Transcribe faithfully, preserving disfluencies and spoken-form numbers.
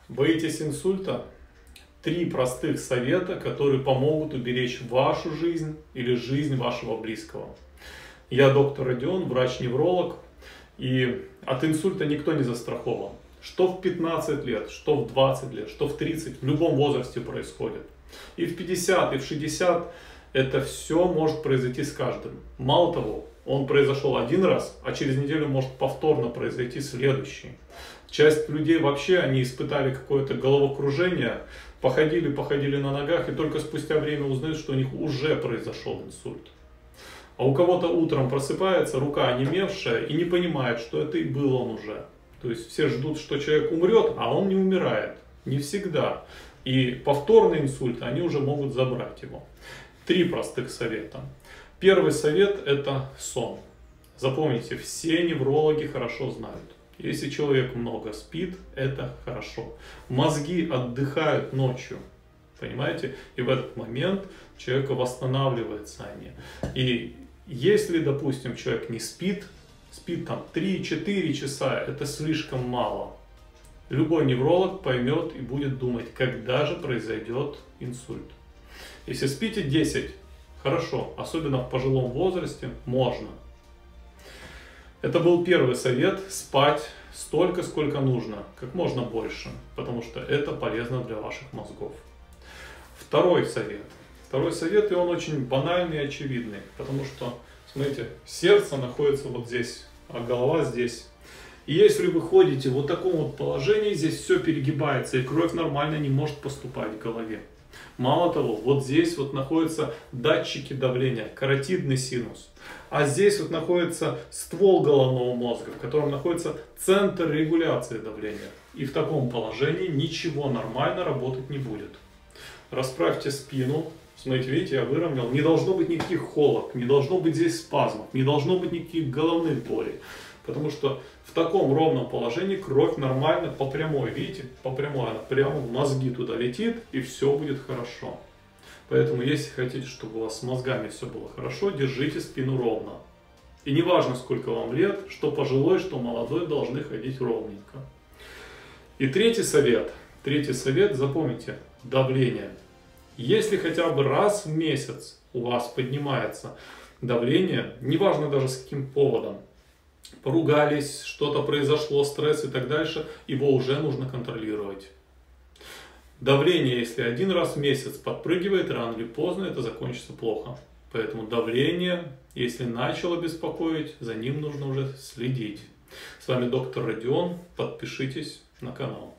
Боитесь инсульта? Три простых совета, которые помогут уберечь вашу жизнь или жизнь вашего близкого. Я доктор Родион, врач-невролог, и от инсульта никто не застрахован. Что в пятнадцать лет, что в двадцать лет, что в тридцать, в любом возрасте происходит. И в пятьдесят, и в шестьдесят это все может произойти с каждым. Мало того, он произошел один раз, а через неделю может повторно произойти следующий. Часть людей вообще, они испытали какое-то головокружение, походили, походили на ногах и только спустя время узнают, что у них уже произошел инсульт. А у кого-то утром просыпается рука онемевшая и не понимает, что это и был он уже. То есть все ждут, что человек умрет, а он не умирает. Не всегда. И повторный инсульт, они уже могут забрать его. Три простых совета. Первый совет – это сон. Запомните, все неврологи хорошо знают. Если человек много спит, это хорошо. Мозги отдыхают ночью, понимаете? И в этот момент человека восстанавливаются они. И если, допустим, человек не спит, спит там три-четыре часа, это слишком мало. Любой невролог поймет и будет думать, когда же произойдет инсульт. Если спите десять, хорошо, особенно в пожилом возрасте, можно. Это был первый совет – спать столько, сколько нужно, как можно больше, потому что это полезно для ваших мозгов. Второй совет. Второй совет, и он очень банальный и очевидный, потому что, смотрите, сердце находится вот здесь, а голова здесь. И если вы ходите в вот таком вот положении, здесь все перегибается, и кровь нормально не может поступать в голове. Мало того, вот здесь вот находятся датчики давления, каротидный синус. А здесь вот находится ствол головного мозга, в котором находится центр регуляции давления. И в таком положении ничего нормально работать не будет. Расправьте спину. Смотрите, видите, я выровнял. Не должно быть никаких холок, не должно быть здесь спазмов, не должно быть никаких головных болей. Потому что в таком ровном положении кровь нормально по прямой, видите, по прямой, она прямо в мозги туда летит, и все будет хорошо. Поэтому, если хотите, чтобы у вас с мозгами все было хорошо, держите спину ровно. И не важно, сколько вам лет, что пожилой, что молодой, должны ходить ровненько. И третий совет. Третий совет, запомните, давление. Если хотя бы раз в месяц у вас поднимается давление, неважно даже с каким поводом, поругались, что-то произошло, стресс и так дальше, его уже нужно контролировать. Давление, если один раз в месяц подпрыгивает, рано или поздно это закончится плохо. Поэтому давление, если начало беспокоить, за ним нужно уже следить. С вами доктор Родион. Подпишитесь на канал.